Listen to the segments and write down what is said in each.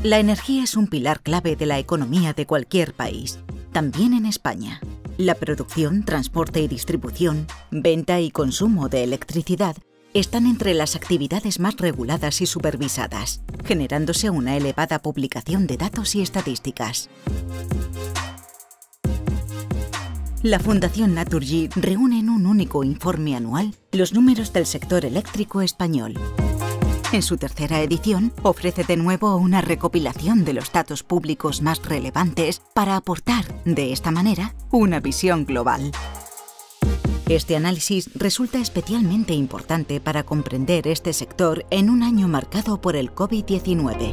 La energía es un pilar clave de la economía de cualquier país, también en España. La producción, transporte y distribución, venta y consumo de electricidad están entre las actividades más reguladas y supervisadas, generándose una elevada publicación de datos y estadísticas. La Fundación Naturgy reúne en un único informe anual los números del sector eléctrico español. En su tercera edición, ofrece de nuevo una recopilación de los datos públicos más relevantes para aportar, de esta manera, una visión global. Este análisis resulta especialmente importante para comprender este sector en un año marcado por el COVID-19.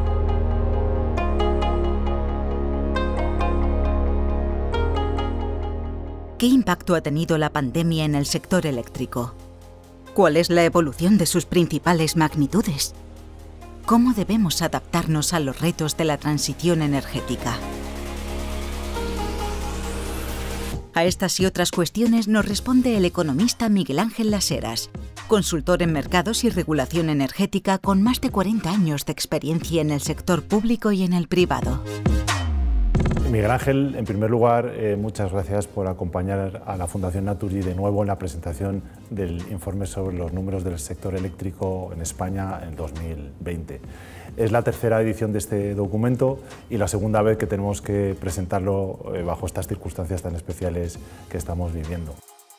¿Qué impacto ha tenido la pandemia en el sector eléctrico? ¿Cuál es la evolución de sus principales magnitudes? ¿Cómo debemos adaptarnos a los retos de la transición energética? A estas y otras cuestiones nos responde el economista Miguel Ángel Las Heras, consultor en mercados y regulación energética con más de 40 años de experiencia en el sector público y en el privado. Miguel Ángel, en primer lugar, muchas gracias por acompañar a la Fundación Naturgy de nuevo en la presentación del informe sobre los números del sector eléctrico en España en 2020. Es la tercera edición de este documento y la segunda vez que tenemos que presentarlo bajo estas circunstancias tan especiales que estamos viviendo.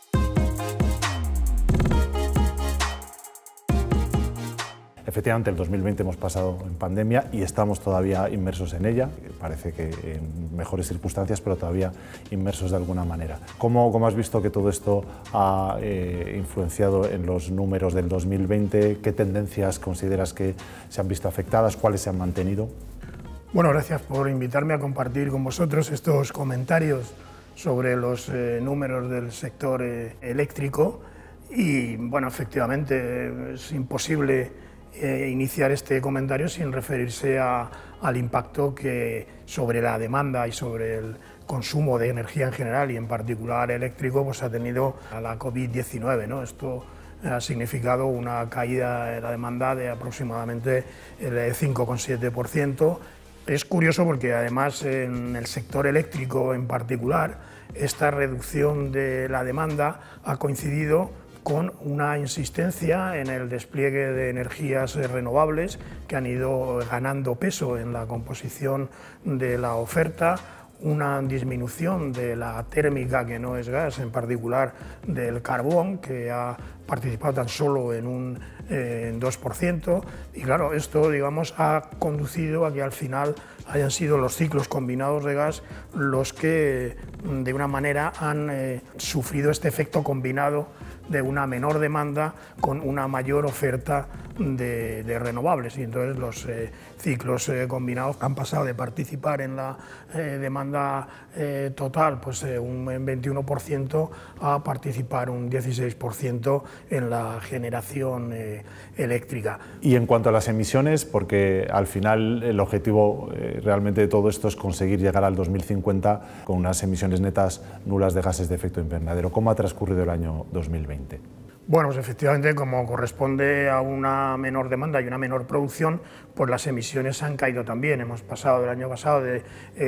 Efectivamente, el 2020 hemos pasado en pandemia y estamos todavía inmersos en ella, parece que en mejores circunstancias, pero todavía inmersos de alguna manera. ¿Cómo has visto que todo esto ha influenciado en los números del 2020? ¿Qué tendencias consideras que se han visto afectadas? ¿Cuáles se han mantenido? Bueno, gracias por invitarme a compartir con vosotros estos comentarios sobre los números del sector eléctrico. Y bueno, efectivamente es imposible iniciar este comentario sin referirse al impacto que sobre la demanda y sobre el consumo de energía en general y en particular eléctrico pues ha tenido a la COVID-19, ¿no? Esto ha significado una caída de la demanda de aproximadamente el 5,7%. Es curioso porque además en el sector eléctrico en particular esta reducción de la demanda ha coincidido con una insistencia en el despliegue de energías renovables que han ido ganando peso en la composición de la oferta, una disminución de la térmica, que no es gas, en particular del carbón, que ha participado tan solo en un 2%, y claro, esto digamos ha conducido a que al final hayan sido los ciclos combinados de gas los que de una manera han sufrido este efecto combinado de una menor demanda con una mayor oferta de renovables, y entonces los ciclos combinados han pasado de participar en la demanda total pues un 21% a participar un 16% en la generación eléctrica. Y en cuanto a las emisiones, porque al final el objetivo realmente de todo esto es conseguir llegar al 2050 con unas emisiones netas nulas de gases de efecto invernadero. ¿Cómo ha transcurrido el año 2020? Bueno, pues efectivamente, como corresponde a una menor demanda y una menor producción, pues las emisiones han caído también. Hemos pasado del año pasado de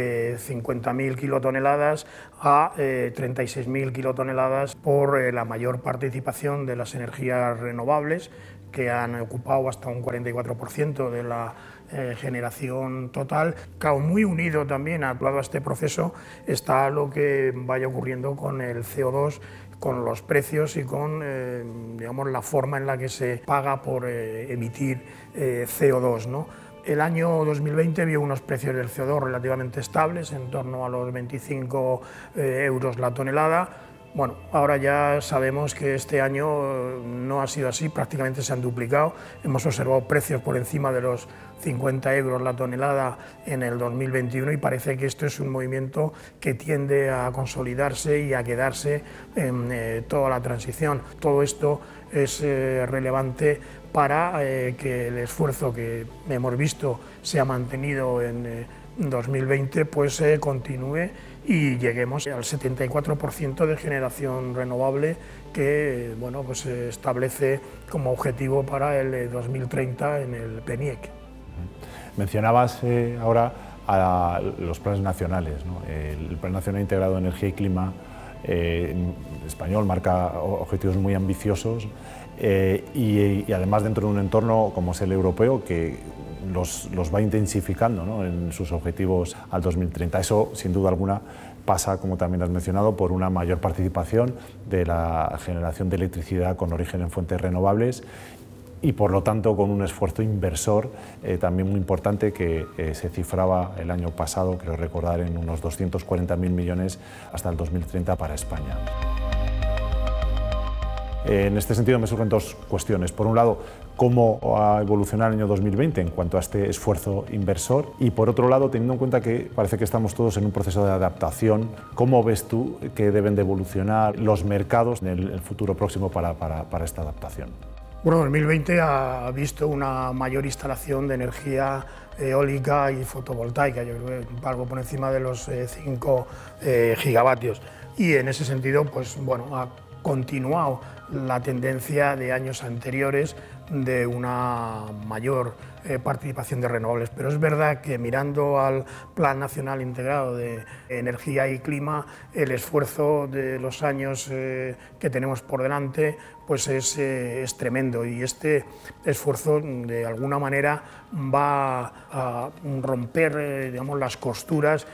50.000 kilotoneladas a 36.000 kilotoneladas por la mayor participación de las energías renovables, que han ocupado hasta un 44% de la generación total. Claro, muy unido también a todo este proceso está lo que vaya ocurriendo con el CO2, con los precios y con digamos, la forma en la que se paga por emitir CO2, ¿no? El año 2020 vio unos precios del CO2 relativamente estables, en torno a los 25 euros la tonelada. Bueno, ahora ya sabemos que este año no ha sido así, prácticamente se han duplicado. Hemos observado precios por encima de los 50 euros la tonelada en el 2021 y parece que esto es un movimiento que tiende a consolidarse y a quedarse en toda la transición. Todo esto es relevante para que el esfuerzo que hemos visto se ha mantenido en 2020 pues continúe y lleguemos al 74% de generación renovable que bueno, pues se establece como objetivo para el 2030 en el PNIEC. Mencionabas ahora a los planes nacionales, ¿no? El Plan Nacional Integrado de Energía y Clima español marca objetivos muy ambiciosos y además dentro de un entorno como es el europeo que los va intensificando, ¿no?, en sus objetivos al 2030. Eso, sin duda alguna, pasa, como también has mencionado, por una mayor participación de la generación de electricidad con origen en fuentes renovables y, por lo tanto, con un esfuerzo inversor también muy importante que se cifraba el año pasado, creo recordar, en unos 240.000 millones hasta el 2030 para España. En este sentido me surgen dos cuestiones. Por un lado, cómo ha evolucionado el año 2020 en cuanto a este esfuerzo inversor y, por otro lado, teniendo en cuenta que parece que estamos todos en un proceso de adaptación, ¿cómo ves tú que deben de evolucionar los mercados en el futuro próximo para esta adaptación? Bueno, 2020 ha visto una mayor instalación de energía eólica y fotovoltaica, yo creo que algo por encima de los 5 gigavatios. Y en ese sentido, pues bueno, ha continuado la tendencia de años anteriores de una mayor participación de renovables. Pero es verdad que mirando al Plan Nacional Integrado de Energía y Clima, el esfuerzo de los años que tenemos por delante pues es tremendo, y este esfuerzo de alguna manera va a romper digamos, las costuras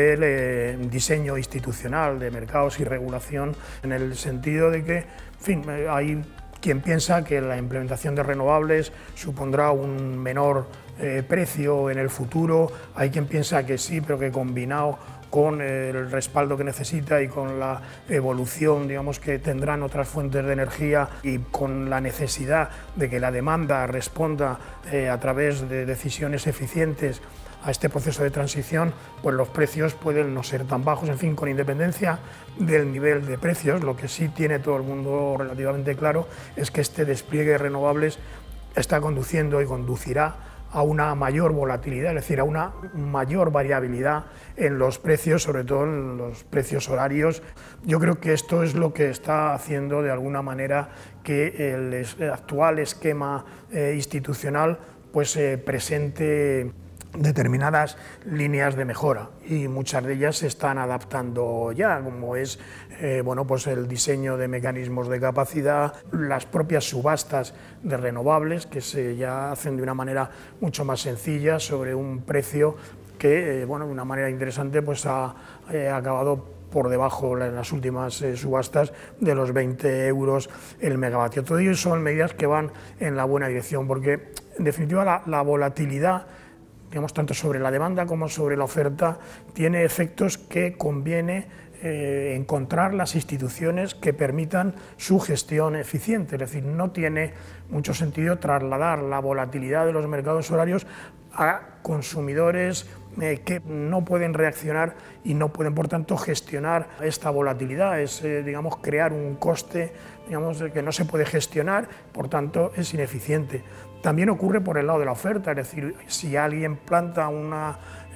del diseño institucional de mercados y regulación, en el sentido de que, en fin, hay quien piensa que la implementación de renovables supondrá un menor precio en el futuro, hay quien piensa que sí, pero que combinado con el respaldo que necesita y con la evolución, digamos, que tendrán otras fuentes de energía y con la necesidad de que la demanda responda a través de decisiones eficientes a este proceso de transición, pues los precios pueden no ser tan bajos. En fin, con independencia del nivel de precios, lo que sí tiene todo el mundo relativamente claro es que este despliegue de renovables está conduciendo y conducirá a una mayor volatilidad, es decir, a una mayor variabilidad en los precios, sobre todo en los precios horarios. Yo creo que esto es lo que está haciendo de alguna manera que el actual esquema institucional pues presente determinadas líneas de mejora, y muchas de ellas se están adaptando ya, como es bueno, pues el diseño de mecanismos de capacidad, las propias subastas de renovables que se ya hacen de una manera mucho más sencilla sobre un precio que bueno, de una manera interesante pues ha acabado por debajo en las últimas subastas de los 20 euros el megavatio. Todo ello son medidas que van en la buena dirección, porque en definitiva la volatilidad, digamos, tanto sobre la demanda como sobre la oferta, tiene efectos que conviene encontrar las instituciones que permitan su gestión eficiente. Es decir, no tiene mucho sentido trasladar la volatilidad de los mercados horarios a consumidores que no pueden reaccionar y no pueden, por tanto, gestionar esta volatilidad. Es, digamos, crear un coste, digamos, que no se puede gestionar, por tanto, es ineficiente. También ocurre por el lado de la oferta, es decir, si alguien planta una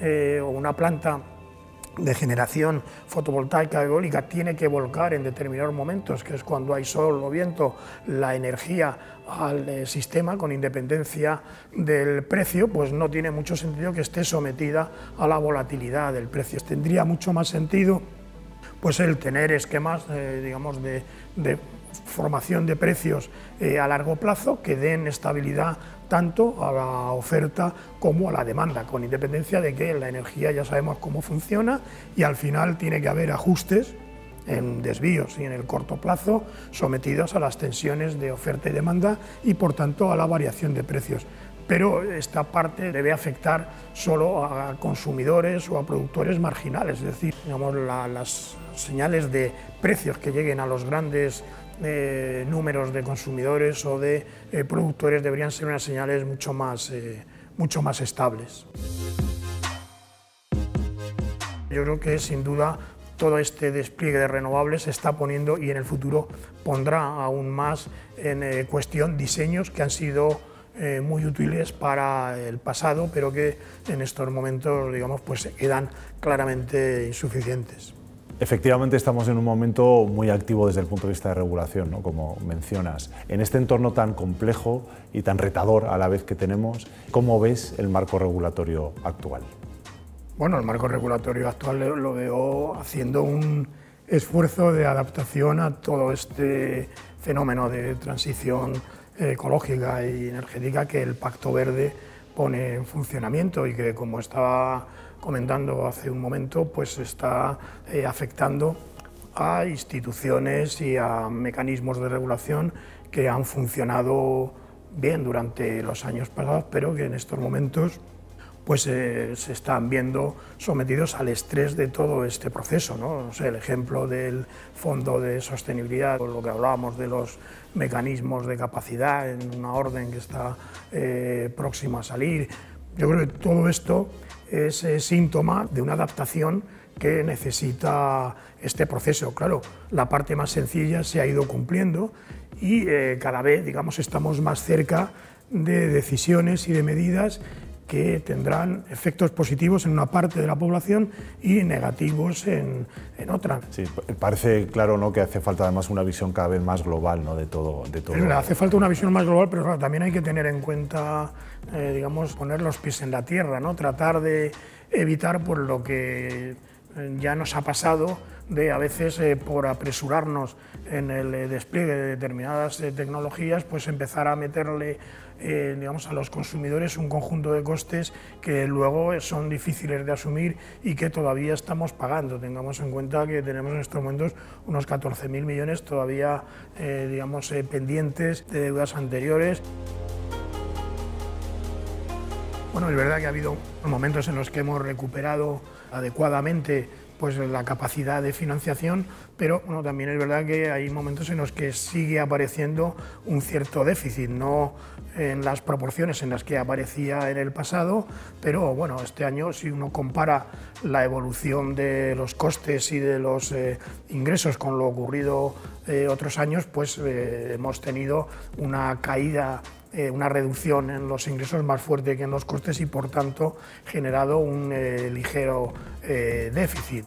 planta de generación fotovoltaica eólica, tiene que volcar en determinados momentos, que es cuando hay sol o viento, la energía al sistema con independencia del precio, pues no tiene mucho sentido que esté sometida a la volatilidad del precio. Tendría mucho más sentido pues el tener esquemas digamos de formación de precios a largo plazo que den estabilidad tanto a la oferta como a la demanda, con independencia de que la energía ya sabemos cómo funciona y al final tiene que haber ajustes en desvíos y en el corto plazo sometidos a las tensiones de oferta y demanda y por tanto a la variación de precios. Pero esta parte debe afectar solo a consumidores o a productores marginales, es decir, digamos, las señales de precios que lleguen a los grandes números de consumidores o de productores deberían ser unas señales mucho más estables. Yo creo que sin duda todo este despliegue de renovables se está poniendo y en el futuro pondrá aún más en cuestión diseños que han sido muy útiles para el pasado, pero que en estos momentos, digamos, pues quedan claramente insuficientes. Efectivamente estamos en un momento muy activo desde el punto de vista de regulación, ¿no? Como mencionas. En este entorno tan complejo y tan retador a la vez que tenemos, ¿cómo ves el marco regulatorio actual? Bueno, el marco regulatorio actual lo veo haciendo un esfuerzo de adaptación a todo este fenómeno de transición ecológica y energética que el Pacto Verde pone en funcionamiento y que, como estaba comentando hace un momento, pues está afectando a instituciones y a mecanismos de regulación que han funcionado bien durante los años pasados, pero que en estos momentos pues se están viendo sometidos al estrés de todo este proceso, ¿no? O sea, el ejemplo del Fondo de Sostenibilidad, o lo que hablábamos de los mecanismos de capacidad en una orden que está próxima a salir. Yo creo que todo esto es síntoma de una adaptación que necesita este proceso. Claro, la parte más sencilla se ha ido cumpliendo y cada vez, digamos, estamos más cerca de decisiones y de medidas que tendrán efectos positivos en una parte de la población y negativos en otra. Sí, parece claro, ¿no?, que hace falta además una visión cada vez más global, ¿no?, de todo. Hace falta una visión más global, pero claro, también hay que tener en cuenta, digamos, poner los pies en la tierra, ¿no? Tratar de evitar por lo que ya nos ha pasado de a veces por apresurarnos en el despliegue de determinadas tecnologías, pues empezar a meterle digamos, a los consumidores un conjunto de costes que luego son difíciles de asumir y que todavía estamos pagando. Tengamos en cuenta que tenemos en estos momentos unos 14.000 millones todavía digamos, pendientes de deudas anteriores. Bueno, es verdad que ha habido momentos en los que hemos recuperado adecuadamente pues la capacidad de financiación, pero bueno, también es verdad que hay momentos en los que sigue apareciendo un cierto déficit, no en las proporciones en las que aparecía en el pasado, pero bueno, este año, si uno compara la evolución de los costes y de los ingresos con lo ocurrido otros años, pues hemos tenido una caída, una reducción en los ingresos más fuerte que en los costes y, por tanto, generado un ligero déficit.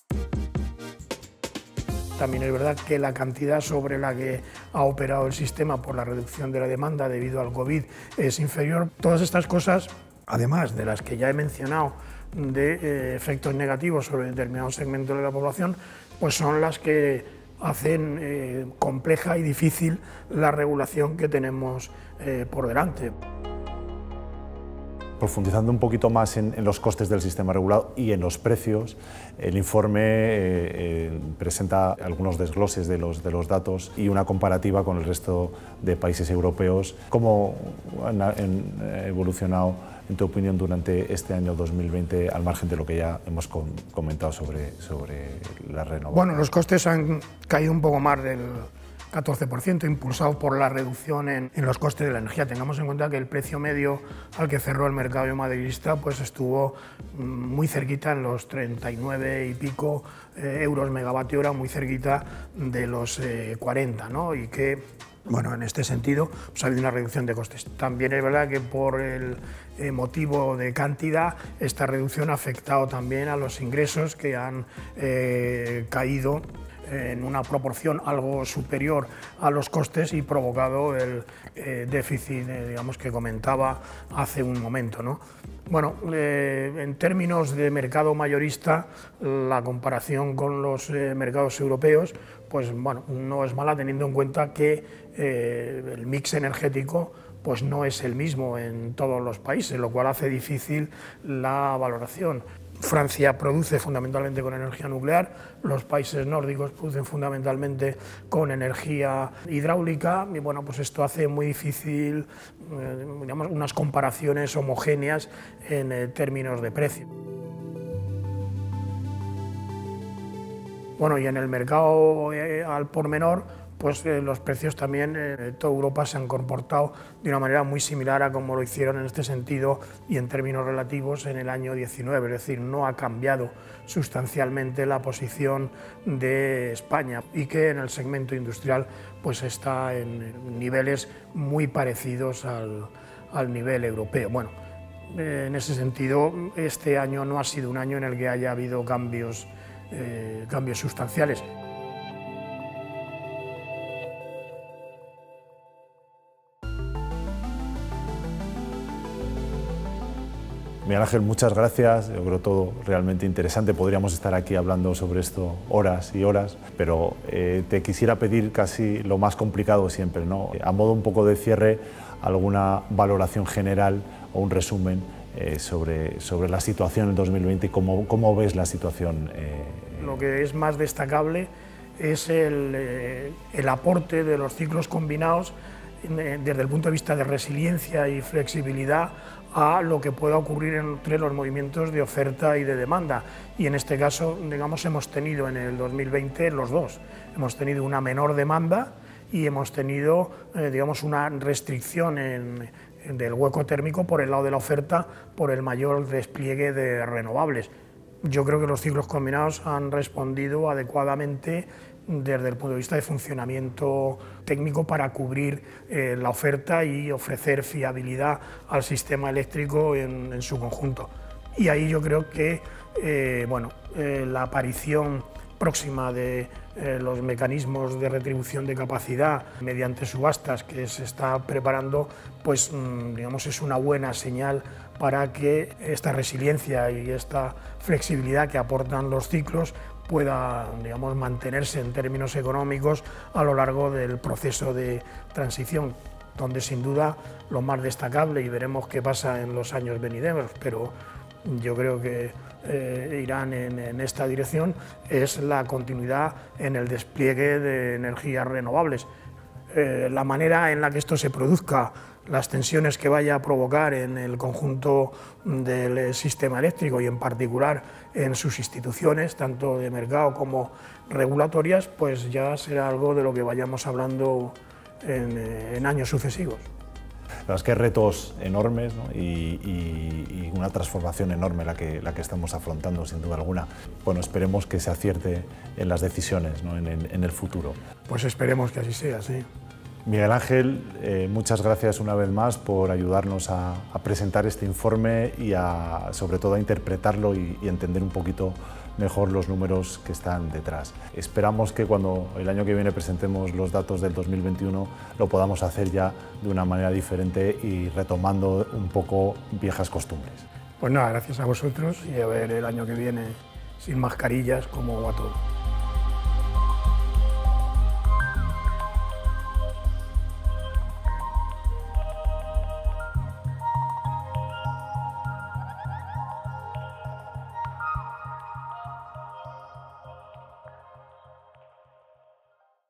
También es verdad que la cantidad sobre la que ha operado el sistema por la reducción de la demanda debido al COVID es inferior. Todas estas cosas, además de las que ya he mencionado, de efectos negativos sobre determinados segmentos de la población, pues son las que hacen compleja y difícil la regulación que tenemos por delante. Profundizando un poquito más en los costes del sistema regulado y en los precios, el informe presenta algunos desgloses de los datos y una comparativa con el resto de países europeos. ¿Cómo han evolucionado, en tu opinión, durante este año 2020, al margen de lo que ya hemos comentado sobre la renovación? Bueno, los costes han caído un poco más del 14%, impulsado por la reducción en los costes de la energía. Tengamos en cuenta que el precio medio al que cerró el mercado madridista pues estuvo muy cerquita, en los 39 y pico euros megavatio hora, muy cerquita de los 40, ¿no? Y que, bueno, en este sentido pues ha habido una reducción de costes. También es verdad que por el motivo de cantidad, esta reducción ha afectado también a los ingresos, que han caído en una proporción algo superior a los costes y provocado el déficit, digamos, que comentaba hace un momento, ¿no? Bueno, en términos de mercado mayorista, la comparación con los mercados europeos, pues bueno, no es mala, teniendo en cuenta que el mix energético pues no es el mismo en todos los países, lo cual hace difícil la valoración. Francia produce fundamentalmente con energía nuclear, los países nórdicos producen fundamentalmente con energía hidráulica y bueno, pues esto hace muy difícil digamos, unas comparaciones homogéneas en términos de precio. Bueno, y en el mercado al por menor, pues los precios también en toda Europa se han comportado de una manera muy similar a como lo hicieron en este sentido y en términos relativos en el año 19, es decir, no ha cambiado sustancialmente la posición de España, y que en el segmento industrial pues está en niveles muy parecidos al nivel europeo. Bueno, en ese sentido, este año no ha sido un año en el que haya habido cambios cambios sustanciales. Miguel Ángel, muchas gracias. Yo creo todo realmente interesante. Podríamos estar aquí hablando sobre esto horas y horas, pero te quisiera pedir casi lo más complicado siempre, ¿no? A modo un poco de cierre, alguna valoración general o un resumen sobre la situación en 2020 y cómo ves la situación. Lo que es más destacable es el aporte de los ciclos combinados desde el punto de vista de resiliencia y flexibilidad a lo que pueda ocurrir entre los movimientos de oferta y de demanda. Y en este caso, digamos, hemos tenido en el 2020 los dos. Hemos tenido una menor demanda y hemos tenido, digamos, una restricción del hueco térmico por el lado de la oferta, por el mayor despliegue de renovables. Yo creo que los ciclos combinados han respondido adecuadamente desde el punto de vista de funcionamiento técnico para cubrir la oferta y ofrecer fiabilidad al sistema eléctrico en su conjunto. Y ahí yo creo que la aparición próxima de los mecanismos de retribución de capacidad mediante subastas que se está preparando, pues digamos, es una buena señal para que esta resiliencia y esta flexibilidad que aportan los ciclos pueda, digamos, mantenerse en términos económicos a lo largo del proceso de transición, donde sin duda lo más destacable, y veremos qué pasa en los años venideros, pero yo creo que irán en esta dirección, es la continuidad en el despliegue de energías renovables. La manera en la que esto se produzca, las tensiones que vaya a provocar en el conjunto del sistema eléctrico y en particular en sus instituciones, tanto de mercado como regulatorias, pues ya será algo de lo que vayamos hablando en años sucesivos. La verdad es que retos enormes, ¿no? y una transformación enorme la que estamos afrontando, sin duda alguna. Bueno, esperemos que se acierte en las decisiones, ¿no? en el futuro. Pues esperemos que así sea, sí. Miguel Ángel, muchas gracias una vez más por ayudarnos a presentar este informe y sobre todo a interpretarlo y entender un poquito mejor los números que están detrás. Esperamos que cuando el año que viene presentemos los datos del 2021 lo podamos hacer ya de una manera diferente y retomando un poco viejas costumbres. Pues nada, gracias a vosotros y a ver el año que viene sin mascarillas cómo va todo.